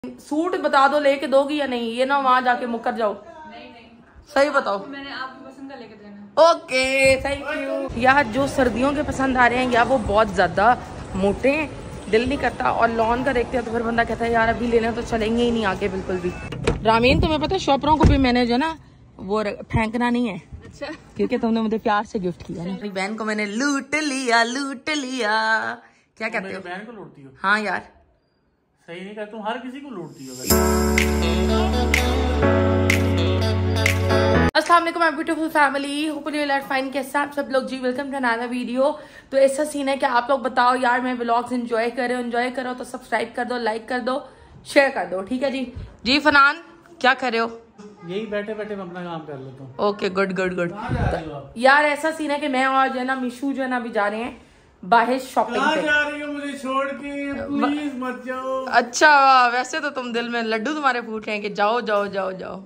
Suit बता दो लेके दोगी या नहीं, ये ना वहां जाके मुकर जाओ। नहीं सही बताओ। मैंने आपकी पसंद का लेके देना। Okay thank you. यार जो सर्दियों के पसंद आ रहे हैं या वो बहुत ज्यादा मोटे हैं, दिल नहीं करता, और लॉन का देखते हैं तो फिर बंदा कहता है यार अभी लेना तो चलेंगे ही नहीं आगे बिल्कुल भी। रामीन तुम्हें पता है शॉपरों को भी मैंने जो ना वो फेंकना नहीं है। अच्छा। क्योंकि तुमने मुझे प्यार से गिफ्ट किया ना। अपनी बहन को मैंने लूट लिया क्या कहते हो? बहन को लूटती हो? हाँ यार सही नहीं कर, तुम हर किसी को लूटती हो। अस्सलाम वालेकुम my beautiful family, hopefully you are fine. कैसे आप सब लोग जी? Welcome to another video. तो ऐसा सीन है कि आप लोग बताओ यार, मैं व्लॉग्स एंजॉय करो तो सब्सक्राइब कर दो, लाइक कर दो, शेयर कर दो, ठीक है जी। जी फनान क्या कर रहे हो? यही बैठे बैठे मैं अपना काम कर लेता हूँ। Okay good good good. यार ऐसा सीन है कि मैं और जो है ना मिशू जो है ना अभी जा रहे हैं बाहर शॉपिंग पे। जा रही हो मुझे छोड़ के? प्लीज मत जाओ। अच्छा वैसे तो तुम दिल में लड्डू तुम्हारे फूट रहे हैं कि जाओ जाओ जाओ जाओ।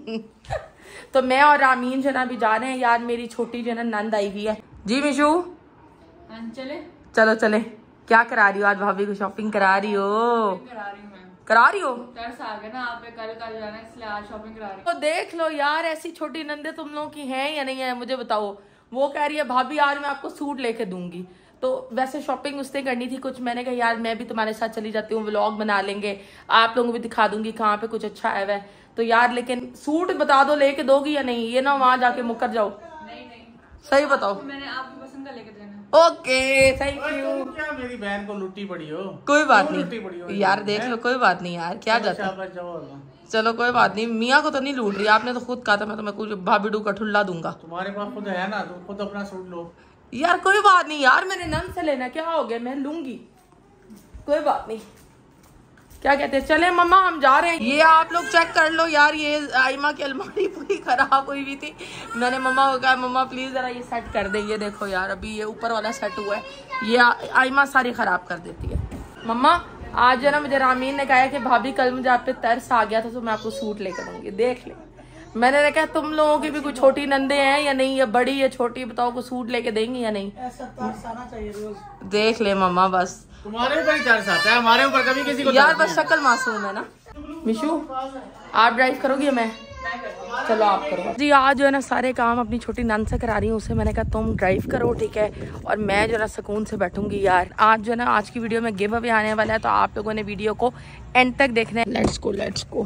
तो मैं और रामीन जो है ना अभी जा रहे हैं। यार मेरी छोटी जो है ना नंद आई हुई है। जी मिशू चले चलो चले। क्या करा रही हो आज? भाभी को शॉपिंग करा रही हो? करा रही हो? तरस आ गया ना, आप कल जाना है इसलिए आज शॉपिंग करा रही हूं। तो देख लो यार, ऐसी छोटी नंदे तुम लोगों की हैं या नहीं है मुझे बताओ। वो कह रही है भाभी यार मैं आपको सूट लेके दूंगी। तो वैसे शॉपिंग उसने करनी थी कुछ, मैंने कहा यार मैं भी तुम्हारे साथ चली जाती हूँ, व्लॉग बना लेंगे, आप लोगों को भी दिखा दूंगी कहाँ पे कुछ अच्छा आया है। तो यार लेकिन सूट बता दो लेके दोगी या नहीं, ये ना वहां जाके मुकर जाओ। नहीं सही बताओ। मैंने आपकी पसंद का लेके देना। Okay thank you. क्या मेरी बहन को लुट्टी पड़ी हो? कोई बात लुट्टी पड़ी हो नहीं यार, देख लो कोई बात नहीं यार, क्या जाता है। चलो कोई बात नहीं, मियाँ को तो नहीं लूट रही, आपने तो खुद कहा था मैं तुम्हें कुछ भाभी का ठुल्ला दूंगा। तुम्हारे पास खुद है ना, तुम खुद अपना सूट लो। यार कोई बात नहीं यार, मैंने नन से लेना, क्या हो गया, मैं लूंगी, कोई बात नहीं। क्या कहते हैं, चले मम्मा हम जा रहे हैं। ये आप लोग चेक कर लो यार, ये आइमा की अलमारी पूरी खराब हुई हुई थी। मैंने मम्मा को कहा मम्मा प्लीज जरा ये सेट कर दे। ये देखो यार अभी ये ऊपर वाला सेट हुआ है, ये आइमा सारी खराब कर देती है। मम्मा आज जो ना मुझे रामीन ने कहा कि भाभी कल मुझे आप पे तरस आ गया था तो मैं आपको सूट लेकर दूंगी, देख ले। मैंने कहा तुम लोगों की भी कुछ छोटी नंदे हैं या नहीं, या बड़ी या छोटी, बताओ को सूट लेके देंगी या नहीं। ऐसा तरस आना चाहिए रोज। देख ले मम्मा बस, तुम्हारे ऊपर ही तरस आता है, हमारे ऊपर कभी किसी को यार बस शक्ल मासूम है ना। मिशू आप ड्राइव करोगी या मैं? चलो आप करो जी। आज जो है ना सारे काम अपनी छोटी नंद से करा रही हूँ, उसे मैंने कहा तुम ड्राइव करो ठीक है, और मैं जो है ना सुकून से बैठूंगी। यार आज जो है ना आज की वीडियो में गिव अवे आने वाला है, तो आप लोगों ने वीडियो को एंड तक देखना है। लेट्स गो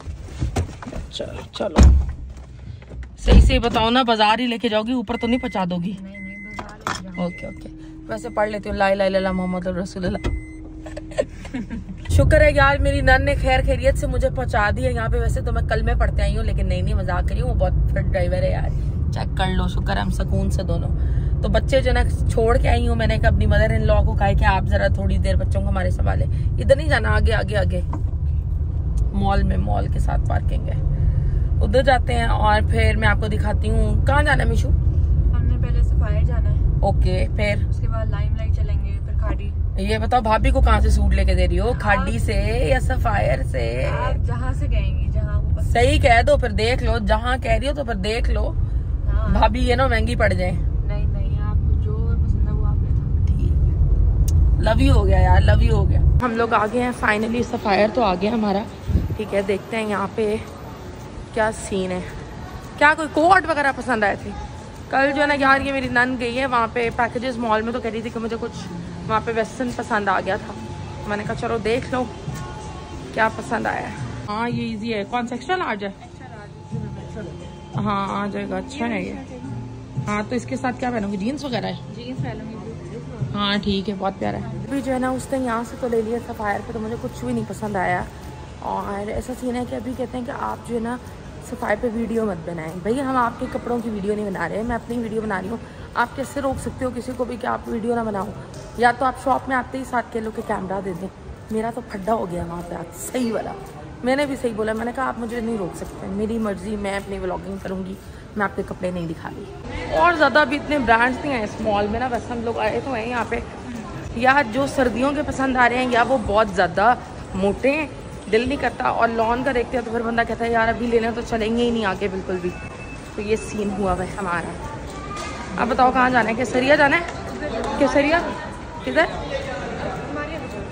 चलो चलो। सही से बताओ ना, बाजार ही लेके जाओगी, ऊपर तो नहीं पहुंचा दोगी? Okay okay. वैसे पढ़ लेती हूँ ला इलाहा इल्लल्लाह मुहम्मदुर रसूलुल्लाह। शुक्र है यार मेरी नन ने खैर खैरियत से मुझे पहुंचा दिया यहाँ पे। वैसे तो मैं कल में पढ़ते आई हूँ, लेकिन नहीं मजाक करी हूँ, वो बहुत फिट ड्राइवर है यार, चेक कर लो। शुक्र है हम सुकून से दोनों। तो बच्चे जो ना छोड़ के आई हूँ, मैंने कहा अपनी मदर इन लॉ को कहा कि आप जरा थोड़ी देर बच्चों को हमारे संभाले। इधर नहीं जाना, आगे आगे आगे मॉल में, मॉल के साथ पार्किंग है, उधर जाते हैं। और फिर मैं आपको दिखाती हूँ कहाँ जाना है मिशू। हमने पहले सफायर जाना है, ओके, फिर उसके बाद लाइमलाइट चलेंगे, फिर खाड़ी। ये बताओ भाभी को कहाँ से सूट लेके दे रही हो, खाड़ी से या सफायर से? आप जहाँ से कहेंगी, जहाँ आपको पसंद। सही कह दो, फिर देख लो, जहाँ कह रही हो तो फिर देख लो। हाँ। भाभी ये ना महंगी पड़ जाए। नहीं आपको जो पसंद है वो आप लेना। ठीक, लव यू हो गया यार, लव यू हो गया। हम लोग आ गए हैं फाइनली, सफायर तो आ गया हमारा, ठीक है। देखते हैं यहाँ पे क्या सीन है। क्या कोई कोट वगैरह पसंद आए थे? कल जो है ना यार ये मेरी नन गई है वहाँ पे पैकेजेस मॉल में, तो कह रही थी कि मुझे कुछ वहाँ पे वेस्टर्न पसंद आ गया था। मैंने कहा चलो देख लो क्या पसंद आया है। हाँ ये इजी है। कौन सा एक्स्ट्रा लार्ज है? हाँ आ जाएगा, अच्छा है ये। हाँ तो इसके साथ क्या पहनूंगी, जीन्स वगैरह है? जीन्स पहनूंगी। हाँ ठीक है, बहुत प्यारा है। अभी जो है ना उसने यहाँ से तो ले लिया सफायर पे, तो मुझे कुछ भी नहीं पसंद आया। और ऐसा सीन है कि अभी कहते हैं कि आप जो है ना सफाई पे वीडियो मत बनाएं। भाई हम आपके कपड़ों की वीडियो नहीं बना रहे हैं, मैं अपनी वीडियो बना रही हूँ। आप कैसे रोक सकते हो किसी को भी कि आप वीडियो ना बनाओ? या तो आप शॉप में आते ही 7 किलो के कैमरा दे दें। मेरा तो फड्डा हो गया वहाँ पे आज, सही वाला। मैंने भी सही बोला, मैंने कहा आप मुझे नहीं रोक सकते, मेरी मर्जी, मैं अपनी व्लॉगिंग करूँगी, मैं आपके कपड़े नहीं दिखा रही। और ज़्यादा अभी इतने ब्रांड्स नहीं आए इस मॉल में ना, बस हम लोग आए तो हैं यहाँ पे। यार जो सर्दियों के पसंद आ रहे हैं या वो बहुत ज़्यादा मोटे हैं, दिल नहीं करता, और लॉन का देखते हैं तो फिर बंदा कहता है यार अभी लेना तो चलेंगे ही नहीं आगे बिल्कुल भी। तो ये सीन हुआ है हमारा। अब बताओ कहाँ जाना है? केसरिया जाना है? केसरिया किधर?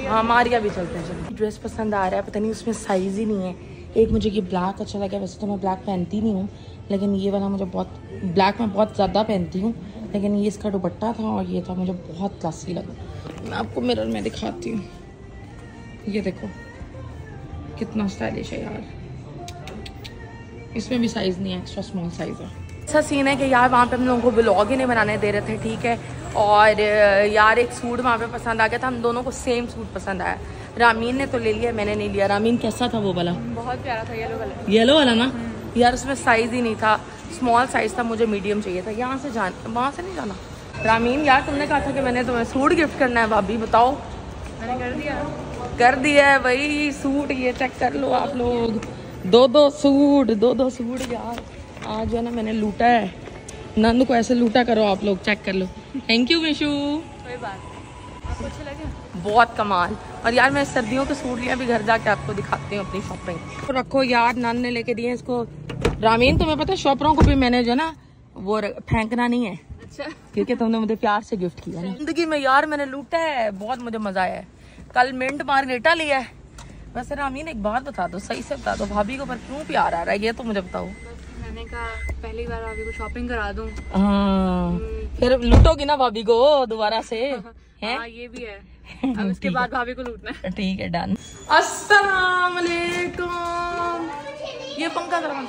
हाँ मारिया भी चलते हैं। चलो ड्रेस पसंद आ रहा है, पता नहीं उसमें साइज ही नहीं है। एक मुझे ये ब्लैक अच्छा लगा, वैसे तो मैं ब्लैक पहनती नहीं हूँ, लेकिन ये वाला मुझे बहुत, ब्लैक में बहुत ज़्यादा पहनती हूँ, लेकिन ये इसका दुपट्टा था और ये था, मुझे बहुत क्लासी लगा। मैं आपको मिरर में दिखाती हूँ, ये देखो कितना स्टाइलिश है यार। इसमें भी साइज़ नहीं है, एक्स्ट्रा स्मॉल साइज़ है। ऐसा सीन है कि यार वहाँ पे हम लोगों को व्लॉग ही नहीं बनाने दे रहे थे, ठीक है। और यार एक सूट वहाँ पे पसंद आ गया था, हम दोनों को सेम सूट पसंद आया। रामीन ने तो ले लिया, मैंने नहीं लिया। रामीन कैसा था वो वाला? बहुत प्यारा था, येलो कलर। येलो वाला ना यार, उसमें साइज ही नहीं था, स्मॉल साइज था, मुझे मीडियम चाहिए था। यहाँ से वहाँ से नहीं जाना। रामीन यार तुमने कहा था कि मैंने तुम्हें सूट गिफ्ट करना है, भाभी बताओ। मैंने कर दिया है भाई सूट, ये चेक कर लो आप लोग, दो सूट यार। आज जो है ना मैंने लूटा है, नंद को ऐसे लूटा करो आप लोग, चेक कर लो। Thank you Mishu. कोई बात, आपको अच्छे लगे? बहुत कमाल। और यार मैं सर्दियों के सूट लिया, अभी घर जाके आपको दिखाती हूँ अपनी शॉपिंग। तो रखो यार, नंद ने लेके दिए इसको। रामीन तुम्हें पता है शॉपरों को भी मैंने जो ना वो फेंकना नहीं है। अच्छा, क्योंकि तुमने मुझे प्यार से गिफ्ट किया है। जिंदगी में यार मैंने लूटा है, बहुत मुझे मजा आया है। कल मिंट मार्गरेटा लिया है। वैसे रामीन एक बात बता दो, सही से बता दो, भाभी को पर क्यों प्यार आ रहा है ये तो मुझे बताओ। मैंने कहा पहली बार भाभी को शॉपिंग करा दूं। हाँ फिर लूटोगी ना भाभी को दोबारा से है? हाँ ये भी है, अब इसके बाद भाभी को लूटना है। ठीक है डन। अस्सलाम वालेकुम। ये पंखा जरा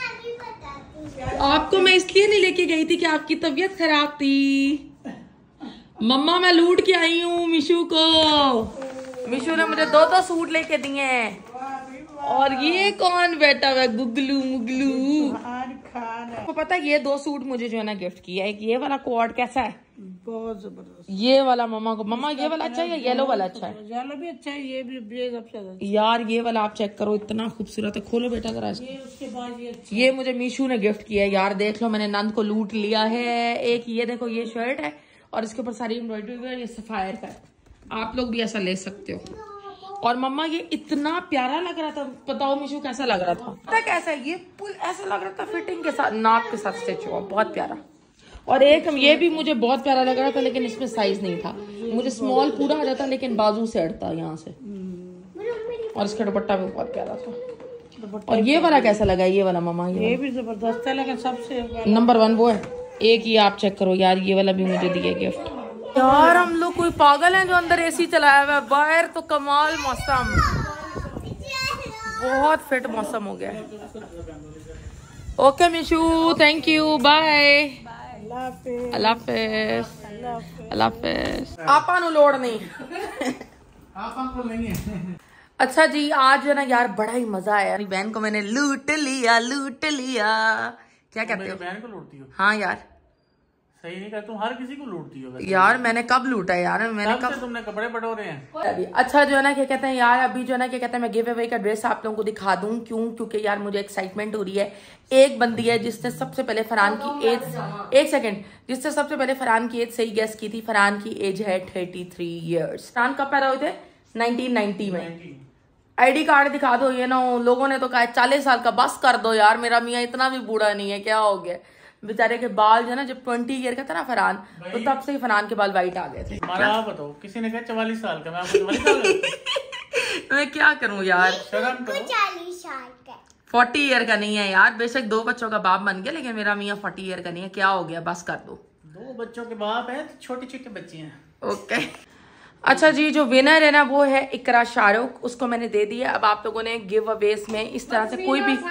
आपको मैं इसलिए नहीं लेके गई थी कि आपकी तबीयत खराब थी। मम्मा मैं लूट के आई हूँ मिशू को। मिशू ने मुझे 2 सूट लेके दिए हैं। और ये कौन बैठा हुआ है गुगलू मुगलू? आपको पता है ये 2 सूट मुझे जो है ना गिफ्ट किया है। ये वाला कोट कैसा है? बहुत जबरदस्त। ये वाला मम्मा को, मम्मा ये वाला अच्छा है या येलो वाला अच्छा है? येलो भी अच्छा है, ये भी ब्लेज अच्छा है यार। ये वाला आप चेक करो, इतना खूबसूरत है। खोलो बेटा जरा इसको। ये उसके बाद ये अच्छा ये मुझे मीशू ने गिफ्ट किया है यार, देख लो मैंने नंद को लूट लिया है। एक ये देखो ये शर्ट है और इसके ऊपर सारी एम्ब्रॉयडरी है, ये सफायर का है। आप लोग भी ऐसा ले सकते हो। और मम्मा ये इतना प्यारा लग रहा था, बताओ मिशू कैसा लग रहा था? पता कैसा है, ये फुल ऐसा लग रहा था फिटिंग के साथ, नाप के साथ स्टिच हुआ, बहुत प्यारा। और एक ये भी मुझे बहुत प्यारा लग रहा था, लेकिन इसमें साइज नहीं था। मुझे स्मॉल पूरा आ जाता, लेकिन बाजू से अड़ता यहाँ से। और इसका दुपट्टा भी बहुत प्यारा था। और ये वाला कैसा लगा? ये वाला मम्मा ये भी जबरदस्त है, लेकिन सबसे नंबर 1 वो है। एक ये आप चेक करो यार, ये वाला भी मुझे दिया गिफ्ट। यार हम लोग कोई पागल हैं जो अंदर एसी चलाया हुआ है, बाहर तो कमाल मौसम, बहुत फिट मौसम हो गया है। Okay Mishu, thank you, bye. अल्लाह हाफिज। आपा नु लोड़ नहीं। आपको लेंगे। अच्छा जी, आज है ना यार बड़ा ही मजा आया। बहन को मैंने लूट लिया। क्या कहते हो? बहन को लूटती हो? हाँ यार सही नहीं कहा, तुम हर किसी को लूटती हो यार। मैंने कब लूटा यार? मैंने कब? तुमने कपड़े बटोरे हैं अभी। अच्छा जो है ना क्या कहते हैं यार, अभी जो है ना क्या कहते हैं, मैं गिव अवे का ड्रेस आप लोगों को दिखा दूं। क्यों? क्योंकि यार मुझे एक्साइटमेंट हो रही है। एक बंदी है जिसने सबसे पहले फरहान की एज, एक सेकंड, जिसने सबसे पहले फरहान की एज सही गेस की थी। फरहान की एज है 33 ईयर्स। फरहान कब पैदा हुए थे? 1990 में। आईडी कार्ड दिखा दो। ये ना लोगों ने तो कहा 40 साल का, बस कर दो यार, मेरा मियाँ इतना भी बूढ़ा नहीं है, क्या हो गया? बेचारे के बाल जो है ना, जब 20 ईयर का था ना फरहान, तो तब से ही फरहान के बाल वाइट आ गए थे। आप बताओ, किसी ने कहा 44 साल का, मैं आपको 44 साल का मैं क्या करूं यार? शर्म करो। 40 साल का। 40 ईयर का नहीं है यार, बेशक 2 बच्चों का बाप बन गया, लेकिन मेरा मियाँ 40 ईयर का नहीं है। क्या हो गया? बस कर दो। 2 बच्चों के बाप है तो छोटे बच्चे हैं। ओके। अच्छा जी, जो विनर है ना वो है इकरा शाहरुख, उसको मैंने दे दिया। अब आप लोगों ने गिव अवेज में इस तरह से कोई भी,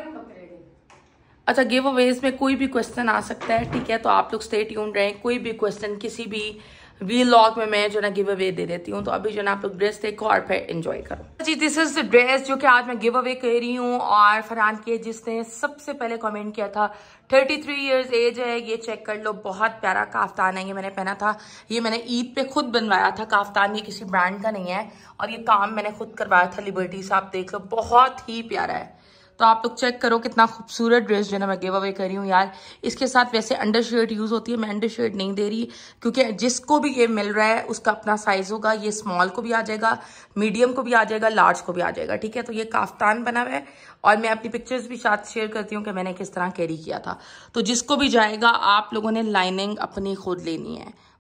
अच्छा गिव अवेज में कोई भी क्वेश्चन आ सकता है, ठीक है? तो आप लोग स्टे ट्यून्ड रहें। कोई भी क्वेश्चन किसी भी व्लॉग में मैं जो ना गिव अवे दे देती हूँ। तो अभी जो ना आप लोग ड्रेस देखो और फिर एंजॉय करो जी। दिस इज द ड्रेस जो कि आज मैं गिव अवे कर रही हूँ। और फरहान के जिसने सबसे पहले कमेंट किया था, 33 ईयर्स एज है। ये चेक कर लो, बहुत प्यारा काफ्तान है। ये मैंने पहना था, ये मैंने ईद पे खुद बनवाया था काफ्तान। ये किसी ब्रांड का नहीं है और ये काम मैंने खुद करवाया था लिबर्टी से। आप देख लो, बहुत ही प्यारा है। तो आप लोग चेक करो कितना खूबसूरत ड्रेस जो है ना मैं गिव अवे कर रही हूँ यार। इसके साथ वैसे अंडर शर्ट यूज होती है, मैं अंडर शर्ट नहीं दे रही, क्योंकि जिसको भी ये मिल रहा है उसका अपना साइज होगा। ये स्मॉल को भी आ जाएगा, मीडियम को भी आ जाएगा, लार्ज को भी आ जाएगा, ठीक है? तो ये काफ्तान बना हुआ है और मैं अपनी पिक्चर्स भी साथ शेयर करती हूँ कि मैंने किस तरह कैरी किया था। तो जिसको भी जाएगा, आप लोगों ने लाइनिंग अपनी खुद लेनी है,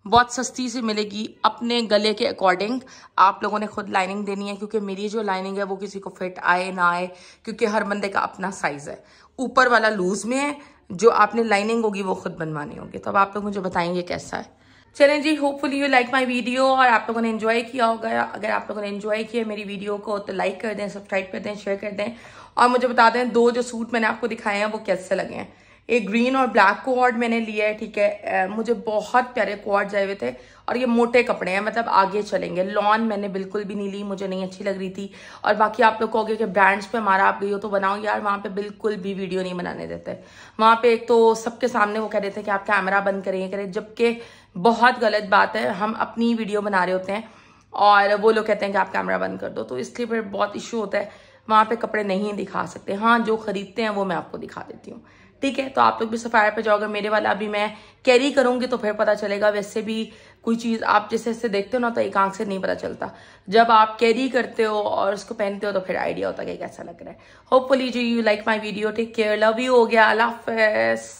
बहुत सस्ती से मिलेगी अपने गले के अकॉर्डिंग। आप लोगों ने खुद लाइनिंग देनी है, क्योंकि मेरी जो लाइनिंग है वो किसी को फिट आए ना आए, क्योंकि हर बंदे का अपना साइज है। ऊपर वाला लूज में है, जो आपने लाइनिंग होगी वो खुद बनवानी होगी। तो अब आप लोग मुझे बताएंगे कैसा है। चलें जी, hopefully you like my video और आप लोगों ने एंजॉय किया होगा। अगर आप लोगों ने एंजॉय किया मेरी वीडियो को तो लाइक कर दें, सब्सक्राइब कर दें, शेयर कर दें और मुझे बता दें 2 जो सूट मैंने आपको दिखाए हैं वो कैसे लगे हैं। एक ग्रीन और ब्लैक कोड मैंने लिया है, ठीक है। मुझे बहुत प्यारे कोड आए हुए थे और ये मोटे कपड़े हैं, मतलब आगे चलेंगे। लॉन मैंने बिल्कुल भी नहीं ली, मुझे नहीं अच्छी लग रही थी। और बाकी आप लोग कहोगे कि ब्रांड्स पे हमारा आप गई हो तो बनाओ, यार वहाँ पे बिल्कुल भी वीडियो नहीं बनाने देते। वहाँ पे एक तो सबके सामने वो कह देते हैं कि आप कैमरा बंद करें, जबकि बहुत गलत बात है। हम अपनी वीडियो बना रहे होते हैं और वो लोग कहते हैं कि आप कैमरा बंद कर दो, तो इसलिए फिर बहुत इशू होता है। वहाँ पे कपड़े नहीं दिखा सकते। हाँ, जो खरीदते हैं वो मैं आपको दिखा देती हूँ, ठीक है। तो आप लोग भी सफायर पे जाओगे। मेरे वाला अभी मैं कैरी करूंगी तो फिर पता चलेगा। वैसे भी कोई चीज आप जैसे ऐसे देखते हो ना तो एक आंख से नहीं पता चलता, जब आप कैरी करते हो और उसको पहनते हो तो फिर आइडिया होता है कि कैसा लग रहा है। होपफुली जी you like my video. Take care, love you. हो गया, अल्लाह हाफिज़।